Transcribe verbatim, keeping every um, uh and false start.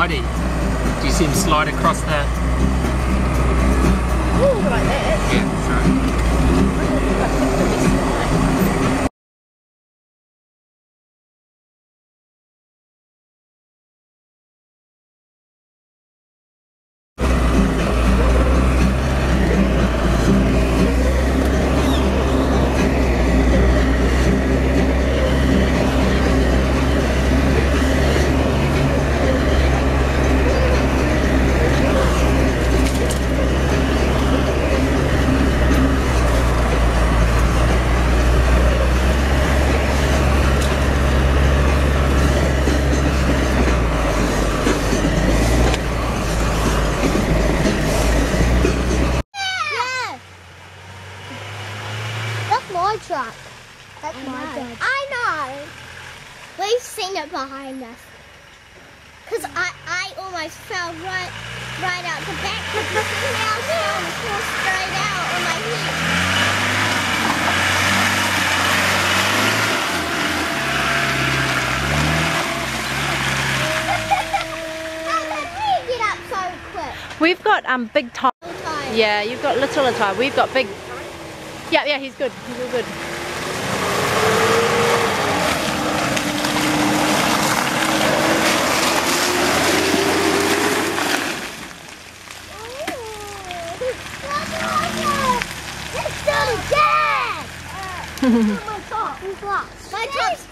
slidey. Do you see him slide across the... Ooh, like that. Yeah, that's right. My truck. That's I my truck. I know. We've seen it behind us. Because I, I almost fell right right out the back. Because the snail fell and fell straight out on my head. How did we get up so quick? We've got um big tires. Yeah, you've got little tires. We've got big. Yeah, yeah, he's good. He's all good. Let's go, Dad! My top. My top's